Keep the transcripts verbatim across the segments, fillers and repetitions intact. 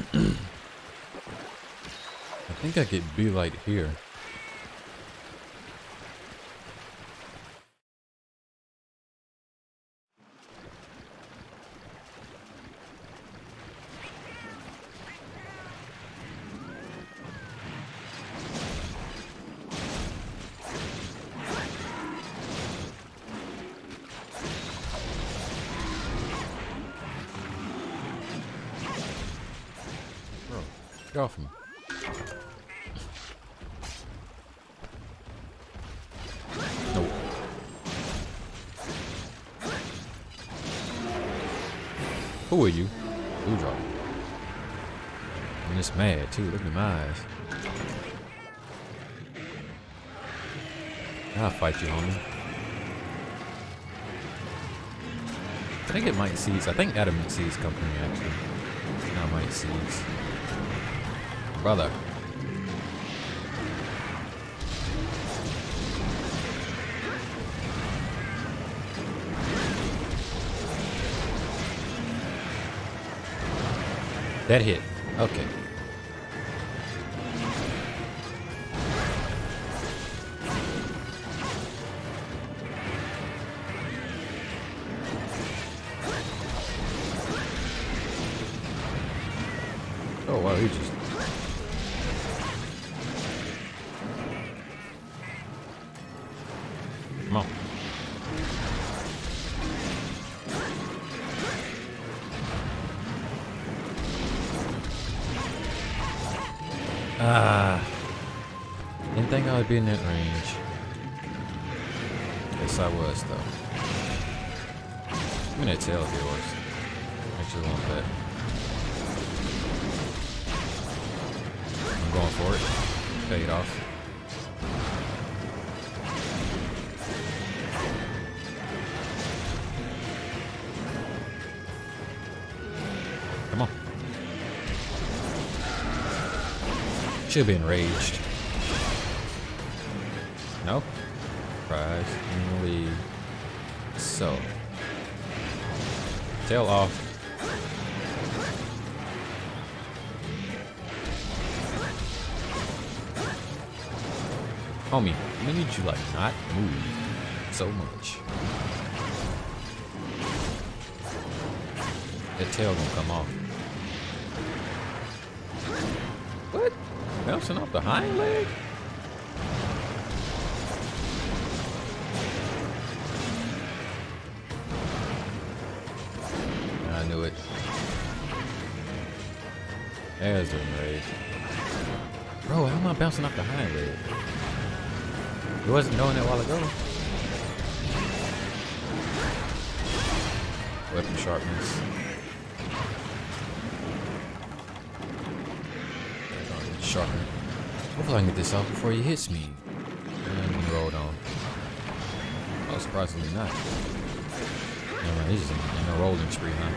I think I get B light here. Bro, get off me. Nope. Who are you? Ludroth. I'm just mad too. Look at my eyes. I'll fight you, homie. I think it might seeds. I think adamant seeds come from me actually. Now might seeds. Brother. That hit. Okay. Oh wow, he just come on. Ah, didn't think I would be in that range. Guess I was though. Give me that tail of yours. Actually want that. I'm going for it. Pay it off. Come on. Should be enraged. No? Prize. Leave. So. Tail off. Homie, I need you like not move so much. That tail gonna come off. What? Bouncing off the hind leg? I knew it. There's the raid. Bro, how am I bouncing off the hind leg? You wasn't knowing that a while ago. Weapon sharpness. Sharpen. Hopefully I can get this off before he hits me. And he rolled on. Oh, surprisingly not. No, man, he's just in a rolling spree, huh?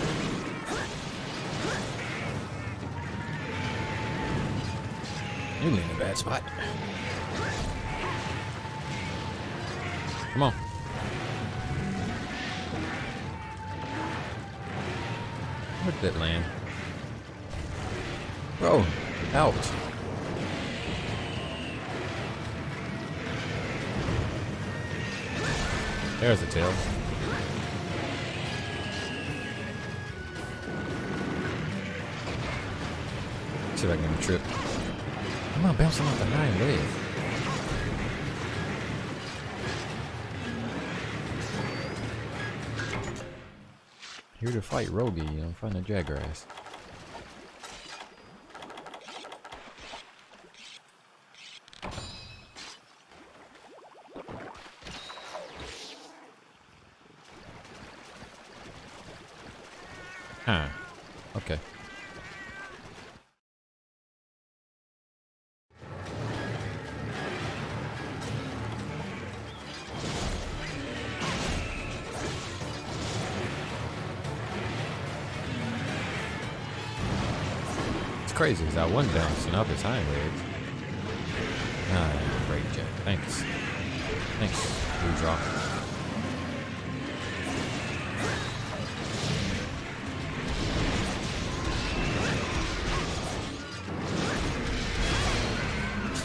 You're in a bad spot. Come on. Where did that land? Bro, out. There's the tail. See if I can get a trip. I'm not bouncing off the hind leg. Here to fight Rogi in front of Jaggrass. Huh. Okay. It's crazy because I wasn't bouncing up his hind legs. Ah, great, Jack. Thanks. Thanks, Ludroth.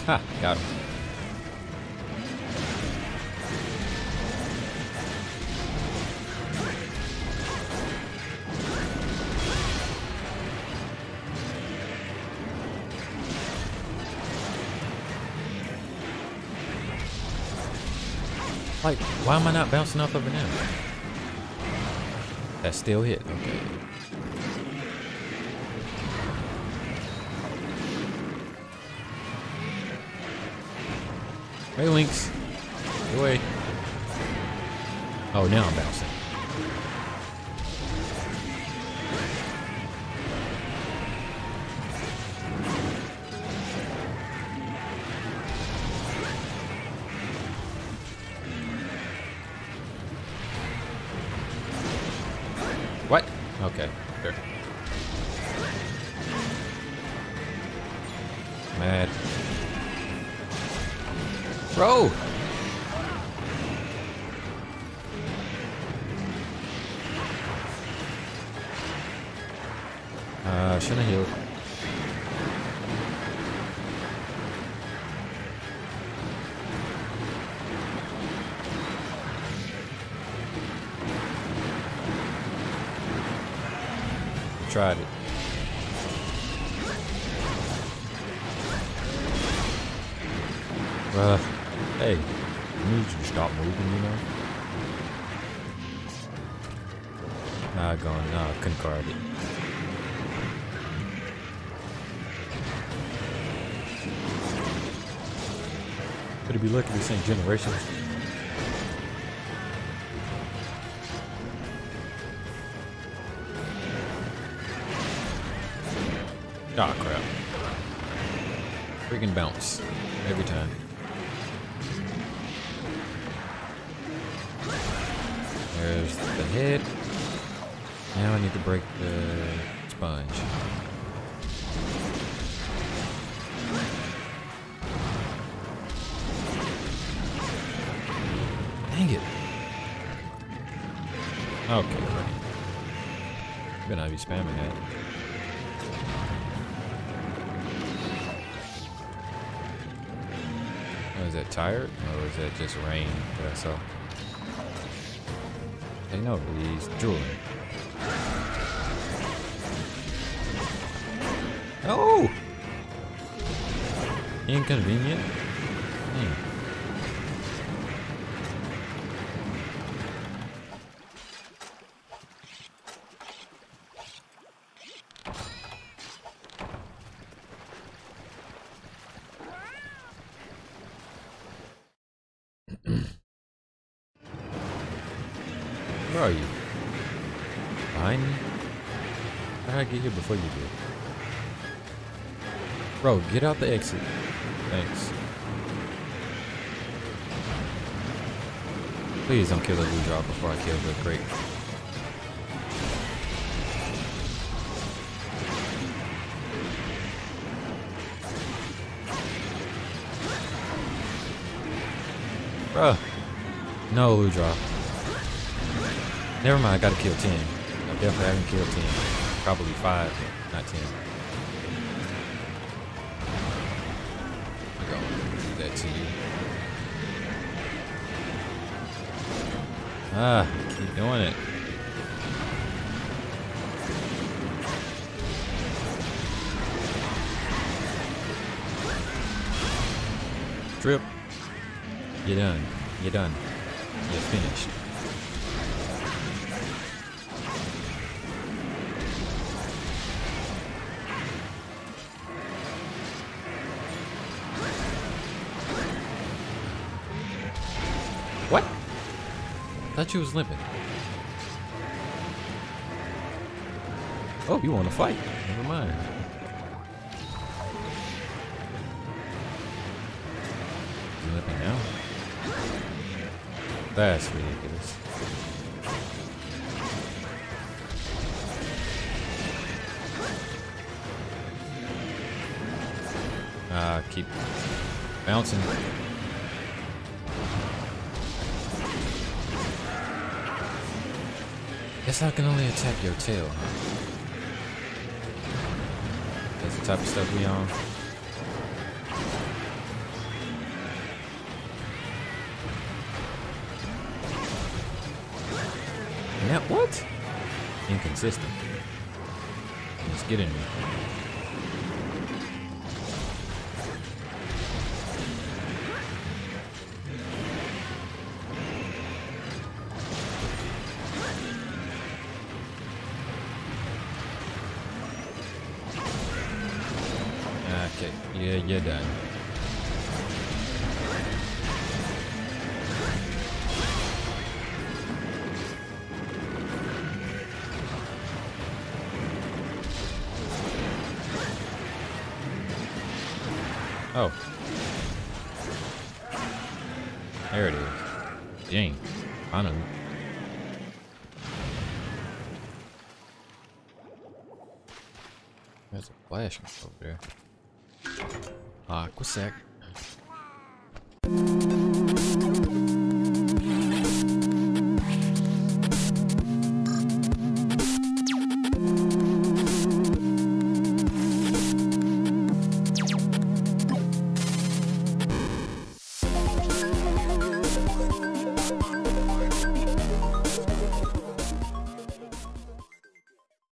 Ha, got him. Like, why am I not bouncing off of it now? That still hit, okay. Hey, Lynx. Get away. Oh, now I'm bouncing. What? Okay, sure. Mad. Bro! Uh, shouldn't have healed. Tried it. Uh, hey, I need you to stop moving, you know? Nah, going, nah, couldn't card it. Could it be lucky this ain't generations? Ah, crap. Freaking bounce. Every time. There's the head. Now I need to break the sponge. Dang it. Okay, great. I'm gonna be spamming that. Oh, is that tired? Or is that just rain that I saw? Hey, no, he's drooling. Oh! Inconvenient. Hmm. Where are you? Behind me? How did I get here before you did? Bro, get out the exit. Thanks. Please don't kill the Ludroth before I kill the crate. Bruh. No, Ludroth. Never mind, I gotta kill ten. I definitely haven't killed ten. Probably five, not ten. I'm gonna do that to you. Ah, keep doing it. Trip. You're done. You're done. You're finished. What? Thought you was limping. Oh, you want to fight? Never mind. You limping now? That's ridiculous. Ah, uh, keep bouncing. Guess I can only attack your tail, huh? That's the type of stuff we on. Now what? Inconsistent. It's getting me. Okay, yeah, you're done. Oh. There it is. Dang. Finally. There's a flash over there. Aqua sack.